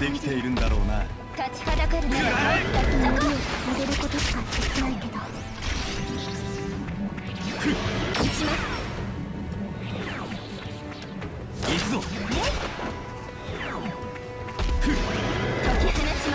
できているんだろうな。 立ちはだかるなら倒すだけの手をされることしかできないけど。撃ちます。 行くぞ。 解き放ちます。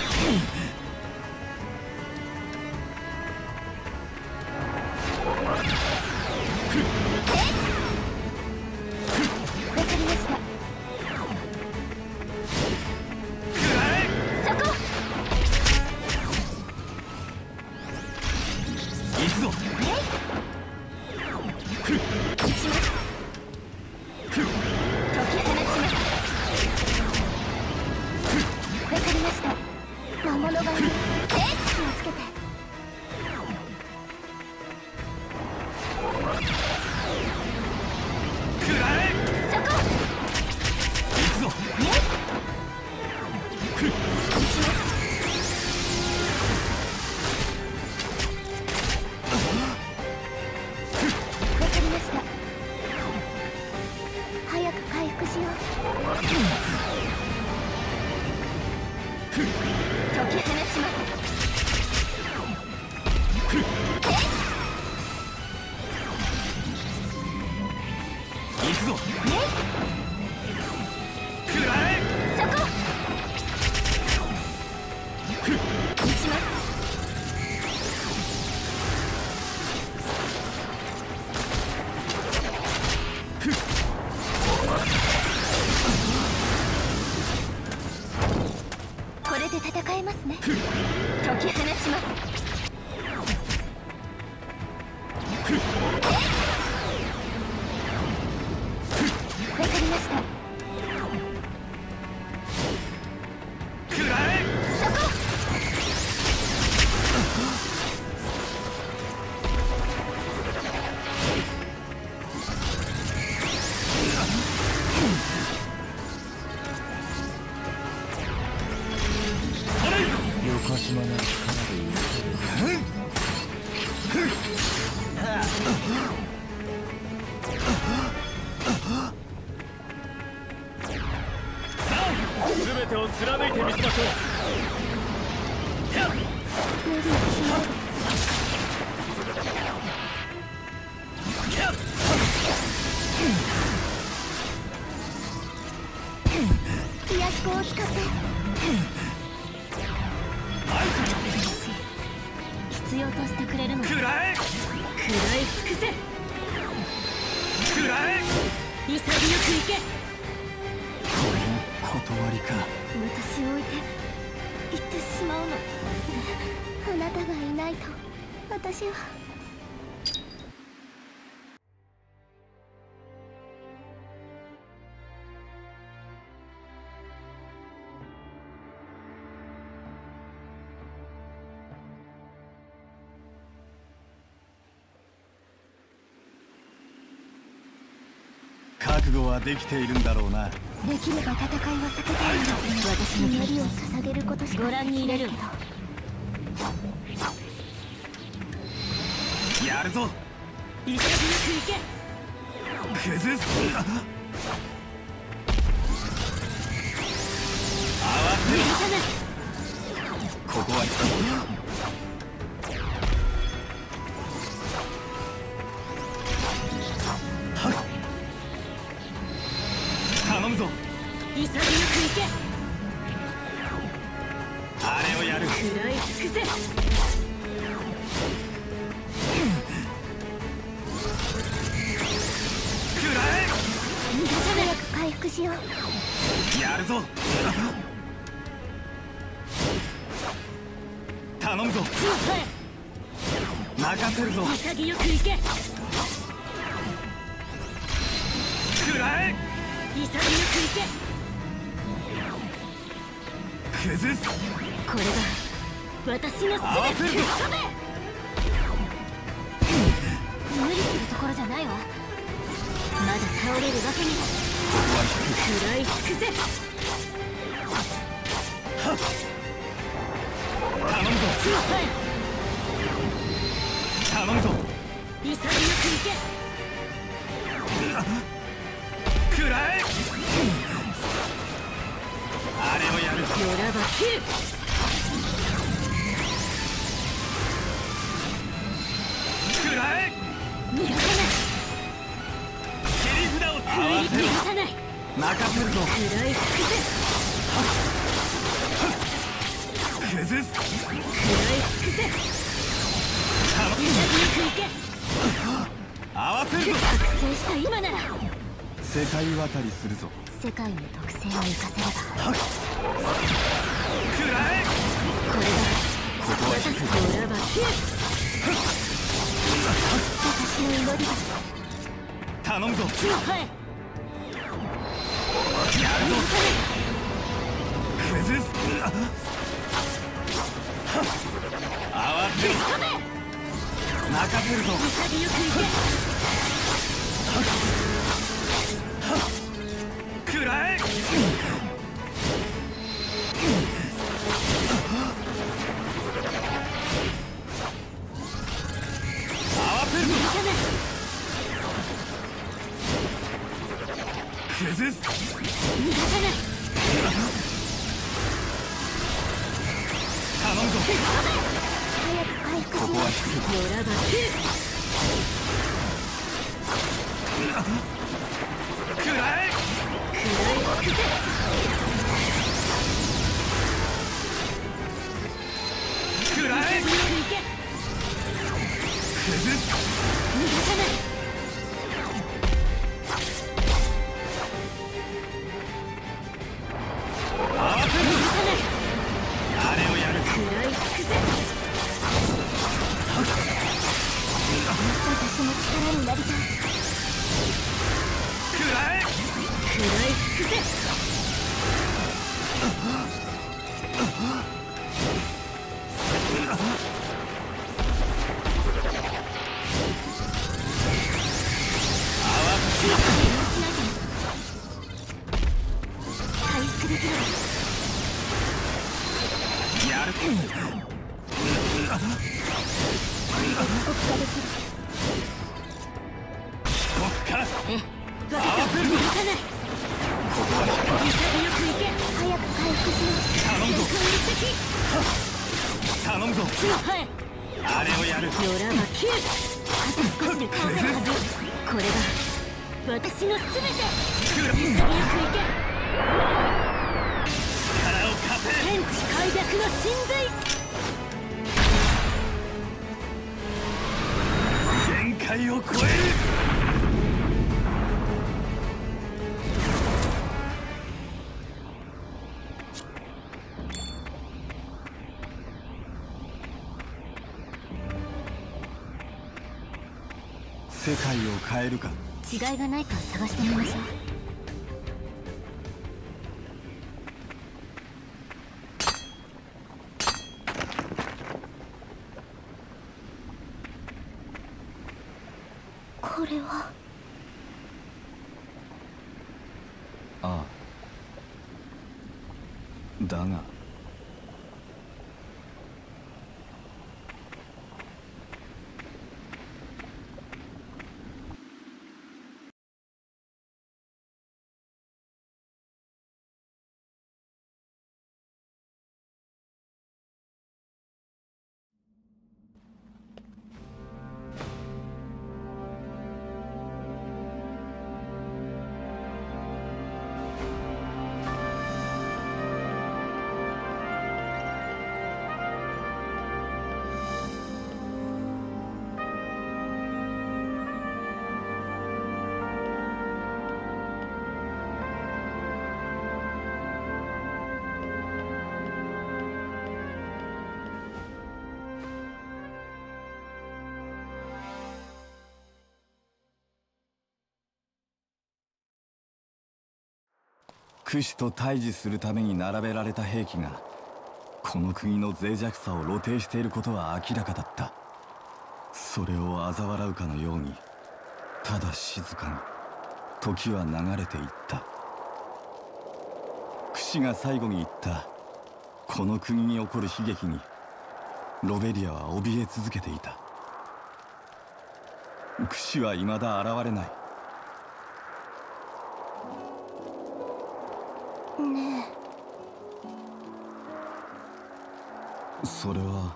戦えますね。解き放ちます。わかりました。 全てを貫いてみせましょう。 癒し粉を使って必要としてくれるの。 食らえ、 食らい尽くせ。 食らえ、 潔く行け。 これも断りか。 私を置いて行ってしまうの。あなたがいないと私は。 覚悟はできているんだろうな。 できれば戦いは避けたいの。私の槍を捧げることしかご覧に入れる。 やるぞ。 潔く行け。 崩す。 許さない。 ここは頼むぞ。 潔く行け。 あれをやる。 食らい尽くせ。 食らえ。 逃がさない。早く回復しよう。 やるぞ。頼むぞ。任せるぞ。 潔く行け。 食らえ。 潔く行け。 崩す。 これが私の合わせるぞ。 無理するところじゃないわ。まだ倒れるわけには。食らい尽くせ。 頼むぞ。頼むぞ。 潔く行け。 食らえ。 あれをやる。 よらば切る。 食らえ。 逃がさない。 切り札を合わせろ。 逃がさない。 任せるぞ。 食らい尽くせ。 崩す。 食らい尽くせ。潔くいけ。 合わせるぞ。 覚醒した今なら世界渡りするぞ。 世界の特性を生かせれば食らえ。 これだ。 ここは私の裏ば切る。私の祈りだ。 頼むぞ。 血を吐え。 やるぞ。崩す。合わせろ。任せるぞ。 潔くいけ。 食らえ。合わせるぞ。崩す。 逃がさない。 頼むぞ。 早く回復しここは低い。 よらば切る。 食らえ。 食らい尽くせ。 食らえ。 潔くいけ。 崩す。 逃がさない。 合わせるぞ。 逃がさない。 あれをやる。 食らい尽くせ。私も力になりたい。 食らえ。 食らい尽くせ。回復できればやる。僕か。 ええ、分かった。逃がさない。 ここは低い。 潔くいけ。早く回復しろ。 頼むぞ。頼むぞ。 血を吐え。 あれをやる。 よらば切る。あと少しで倒せるはず。これが私の全て。潔くいけ。 力を貸せ。 天地開闢の神髄。 限界を超える。世界を変えるか。 違いがないか探してみましょう。これはああ。だが苦死と対峙するために並べられた兵器がこの国の脆弱さを露呈していることは明らかだった。それを嘲笑うかのようにただ静かに時は流れていった。苦死が最後に言ったこの国に起こる悲劇にロベリアは怯え続けていた。苦死は未だ現れない。 ねそれは。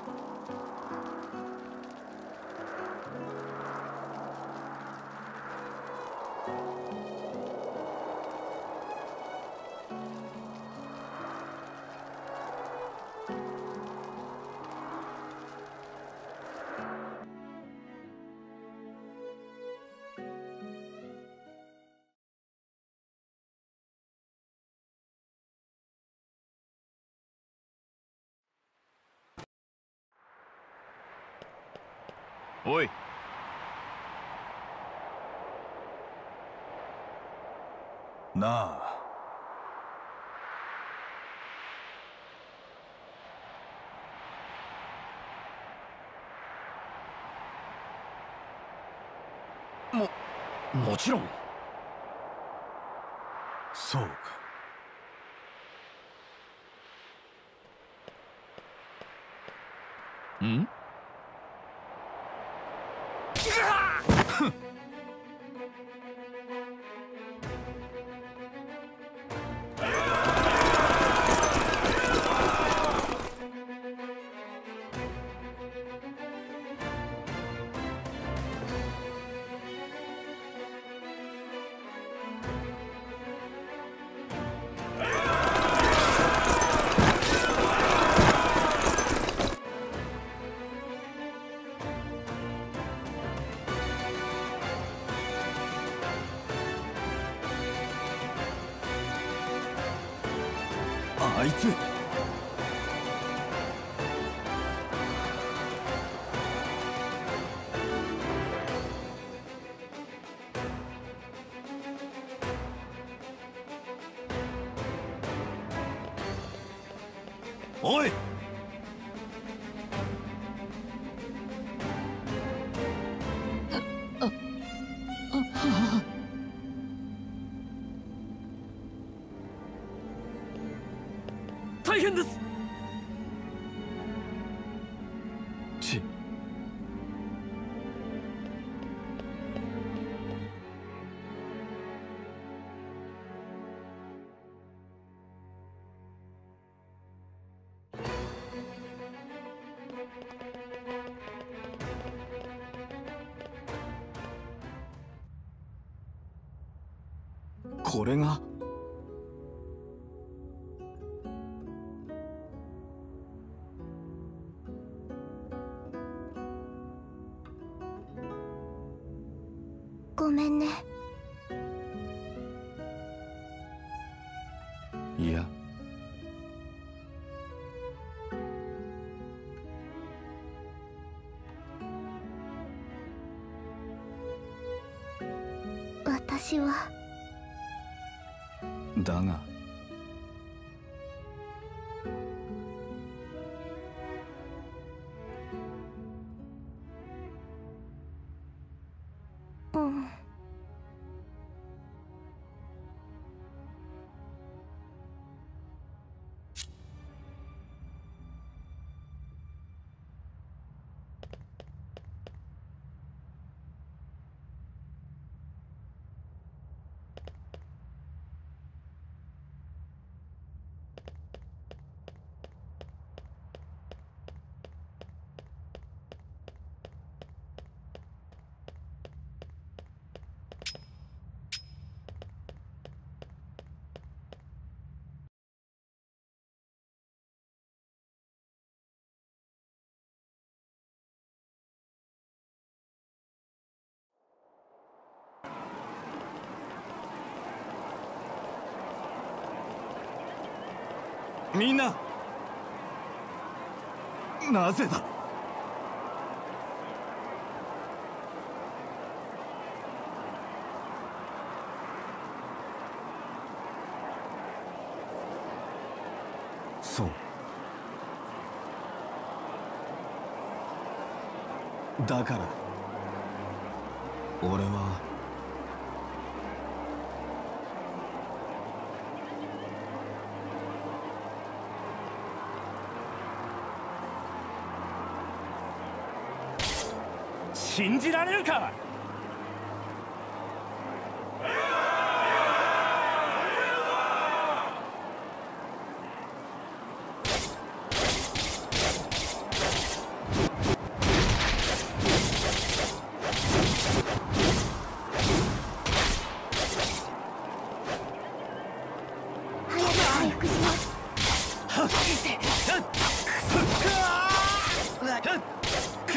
おい、 なあ、 もちろん。 そうか。 ん？ あいつ。 おい、 大変です。 ち。これが。 ごめんね。 いや、 私はだがうん。 みんな、なぜだ。そう。だから俺は信じられるか。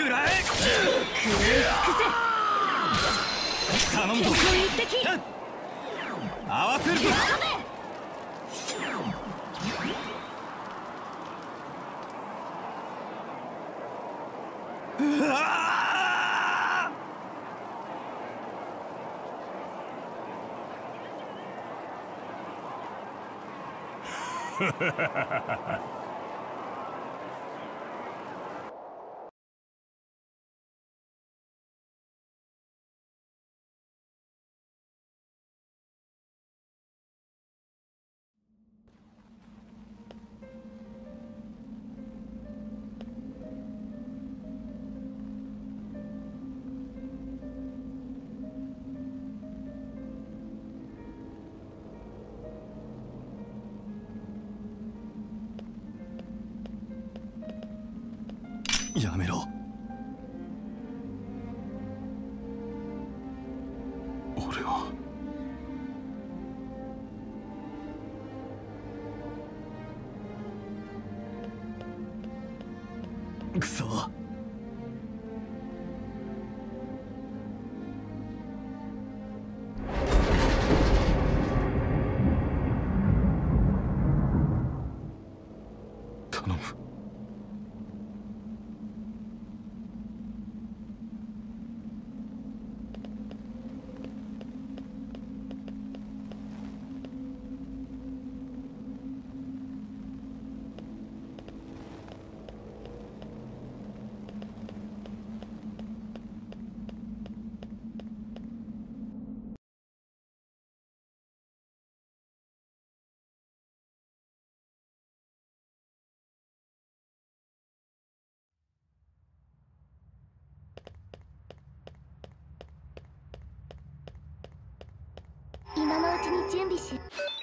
食らえ。 食らい尽くせ。 頼むぞ。 結構一滴。 合わせるぞ。うわやめろ。 俺はくそ。 頼む。 今のうちに準備し。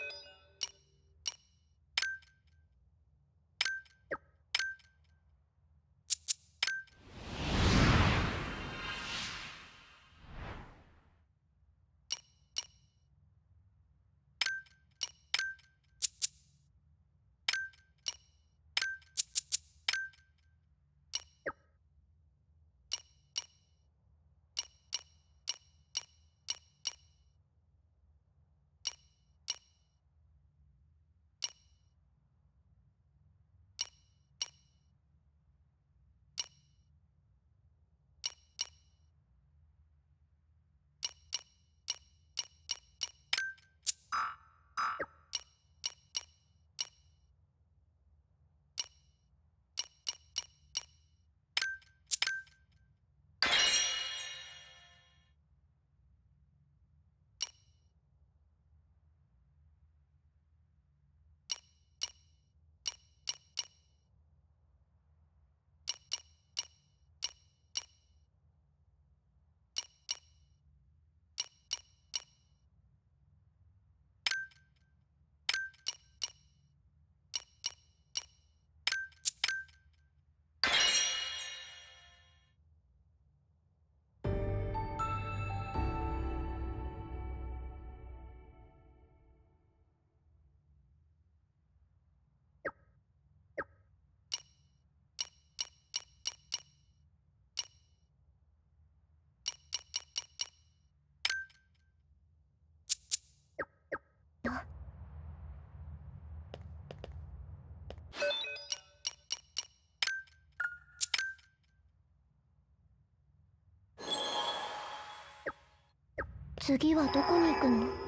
次はどこに行くの？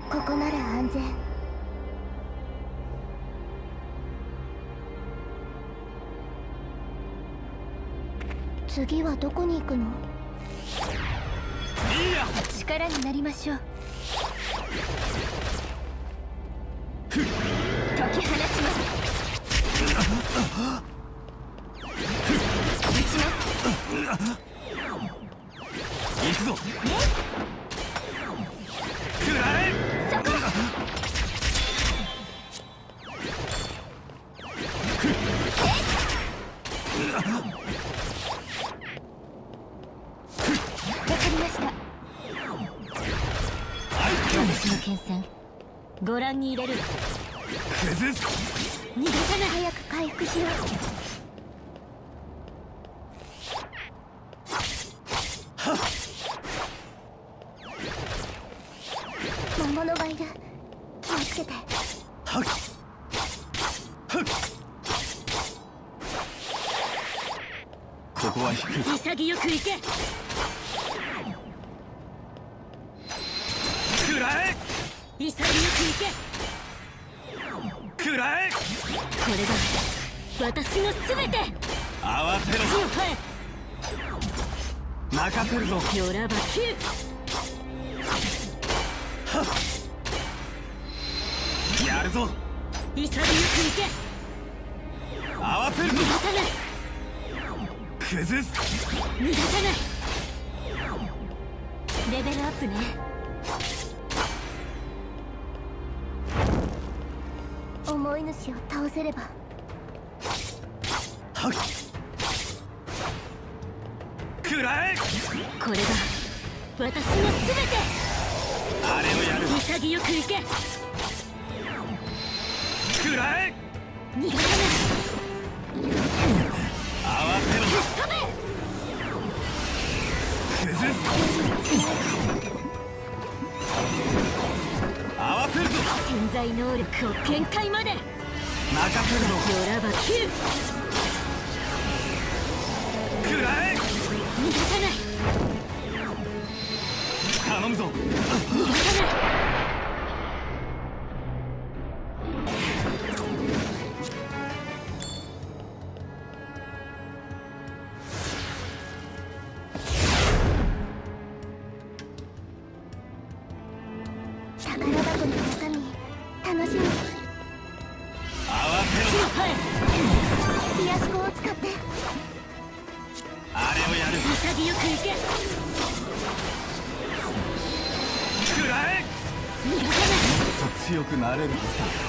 ここなら安全。次はどこに行くの？ いいや、 力になりましょう。解き放ちます。撃ちます。 行くぞ。くらえ。 そこ。わかりました。私の剣戦ご覧に入れる。 崩す。 逃がさない。早く回復しよう。魔物がいる。気をつけて。 はっはっ。 ここは引く。 潔く行け。 くらえ。 潔く行け。 くらえ。 これが私の全て。 合わせろ。 強い。 任せるぞ。 よらば9。 やるぞ。 潔く行け。 合わせるぞ。 逃がさない。 崩す。 逃がさない。レベルアップね。思い主を倒せれば。 はっ。くらえ。 これが私の全て。 あれをやる。 潔く行け。 くらえ。 逃がさない。 合わせろ。 飛べ。 崩す。合わせるぞ。 潜在能力を限界まで。 任せるぞ。 よらば9。 くらえ。 逃がさない。 頼むぞ。 逃がさない。宝箱の中身楽しみ。 合わせろ。 はい。癒し粉を使って。 あれをやる。 潔く行け。 くらえ。 逃がさない。 もっと強くなれるのさ。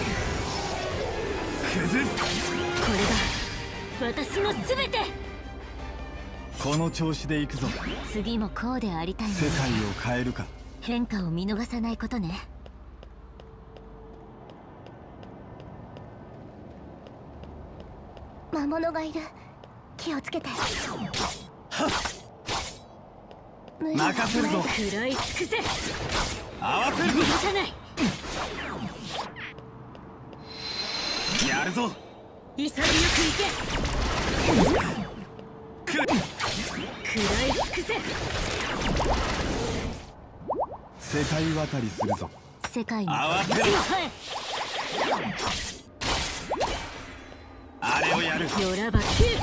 崩す。 これが私の全て。 この調子で行くぞ。 次もこうでありたいの。 世界を変えるか。 変化を見逃さないことね。魔物がいる。気をつけて。 任せるぞ。 食らい尽くせ。 合わせるぞ。 逃がさない。 やるぞ。 潔く行け。 く。 食らい尽くせ。 世界渡りするぞ。 世界に合わせろ。あれをやる。 よらば9。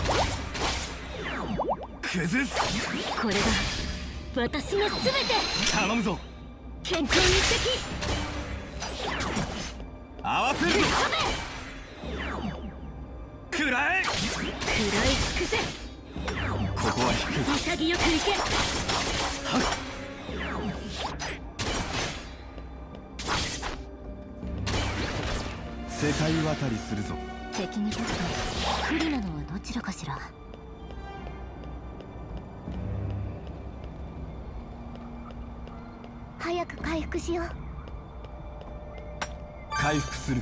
崩す。 これが私の全て。 頼むぞ。 健康に敵。 合わせるぞ。くらえ。 食らい尽くせ。 ここは引く。 潔く行け。 世界渡りするぞ。 敵にとって不利なのはどちらかしら。早く回復しよう。 回復する。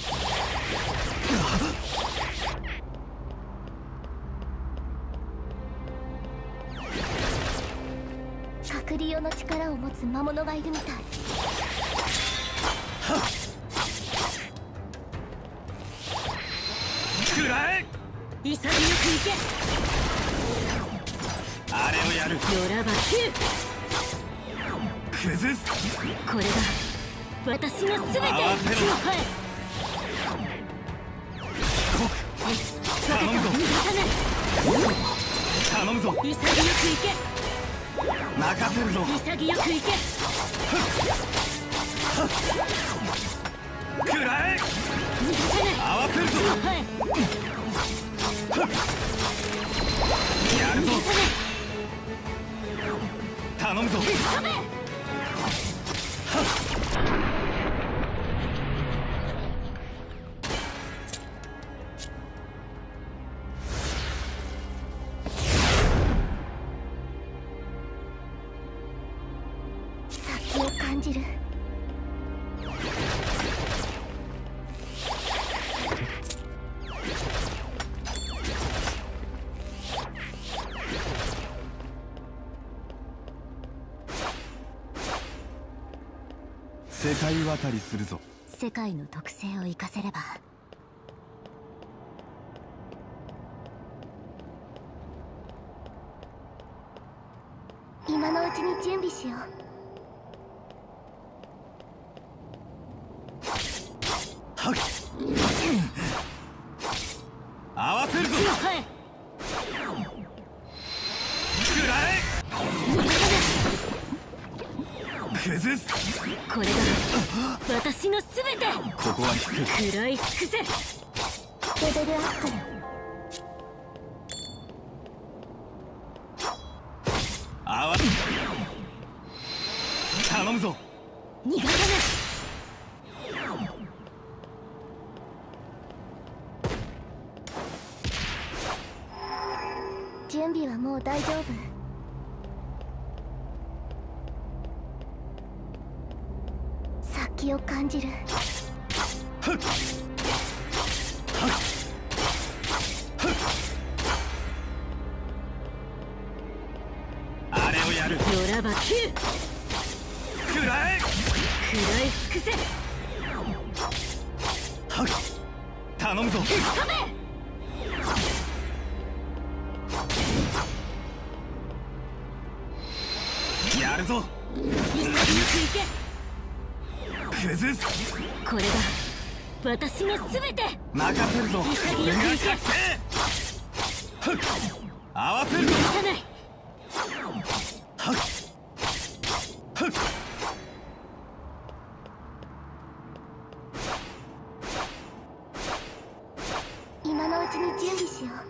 隔離用の力を持つ魔物がいるみたい。 くらえ。 潔く行け。 あれをやる。 よらば9。 崩す。 これが私の全て合わせろはい頼むぞ逃がさない頼むぞ潔くい任せるぞけ潔くいけ食らえ逃がさない合わせるぞはいやるぞ逃がさない頼むぞ飛べ先を感じる世界渡りするぞ。 世界の特性を生かせれば今のうちに準備しよう合わせるぞはい食らえ崩すこれが私の全てここは低い。 食らい尽くせレベルアップよ合わ頼むぞ逃がさない準備はもう大丈夫先を感じるあれをやるよらば9 食らえ食らい尽くせ頼むぞ飛べやるぞ潔くい崩すけこれが私の全て任せるぞ潔くいけ合わせるぞ逃がさない今のうちに準備しよう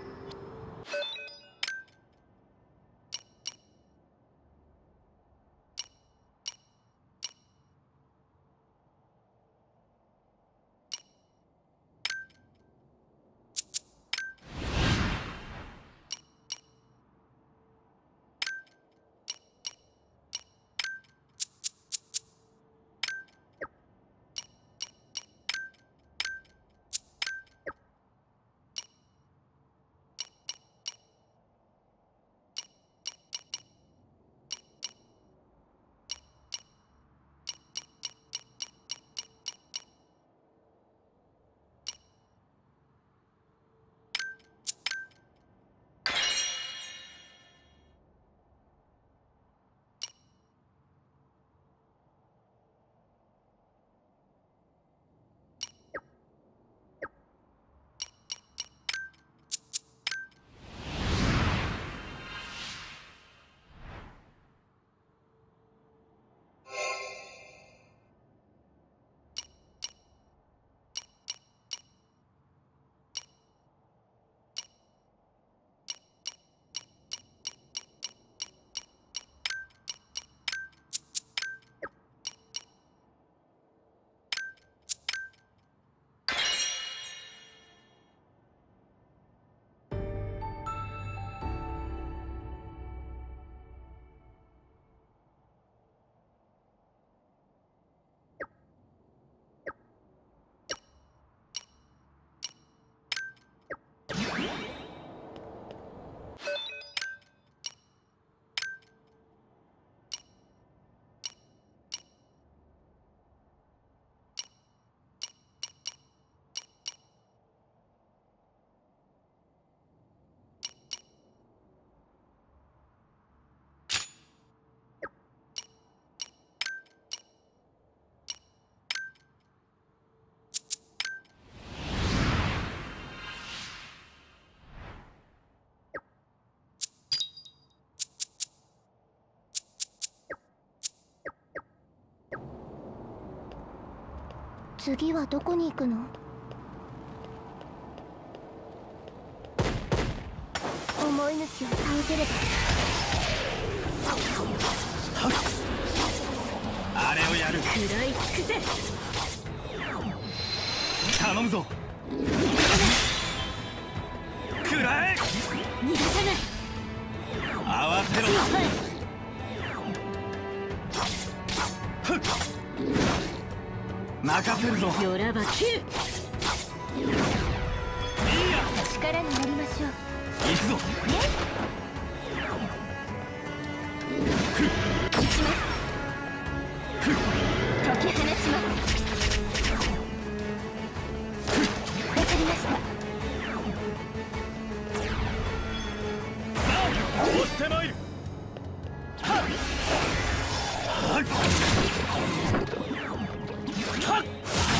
次はどこに行くの？思い主を倒せれば。 あれをやる。 食らいつくぜ。 頼むぞ。食らえ。 逃がさない。 合わせろ。任せるぞ。 よらば9。 いいや。 力になりましょう。 行くぞ。 撃ちます。解き放ちます。わかりました。 押してまいる。はっはっはっ。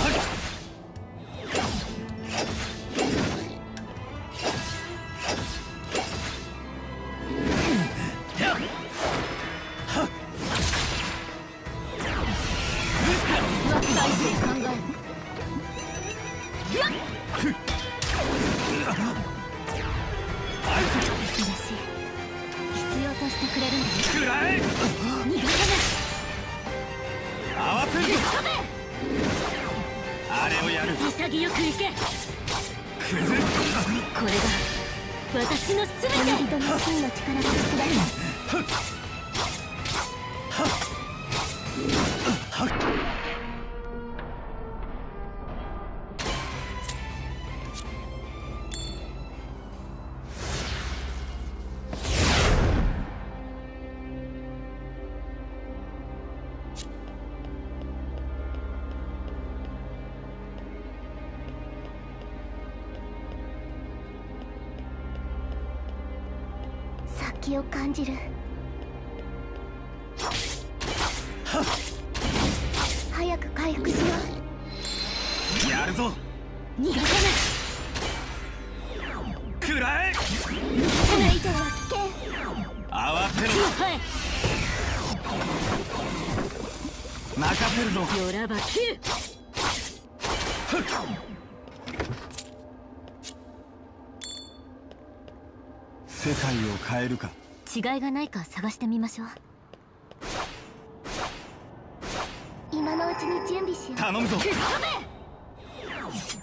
潔く行け。これが私の全て。人の真の力が作られる。先を感じる。早く回復しよう。やるぞ。 逃がさない。 食らえ。 逃がさない以上は危険。 合わせろ。任せるぞ。 よらば9。 世界を変えるか。 違いがないか探してみましょう。今のうちに準備しよう。 頼むぞ。